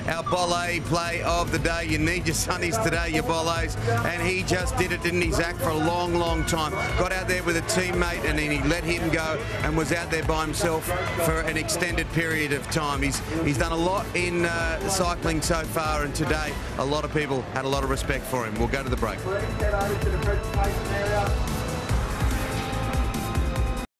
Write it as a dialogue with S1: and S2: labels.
S1: our Bolle play of the day. You need your sunnies today, your Bolles. And he just did it, didn't he, Zach, for a long, long time. Got out there with a teammate and then he let him go and was out there by himself for an extended period of time. He's done a lot in cycling so far, and today a lot of people had a lot of respect for him. We'll go to the break.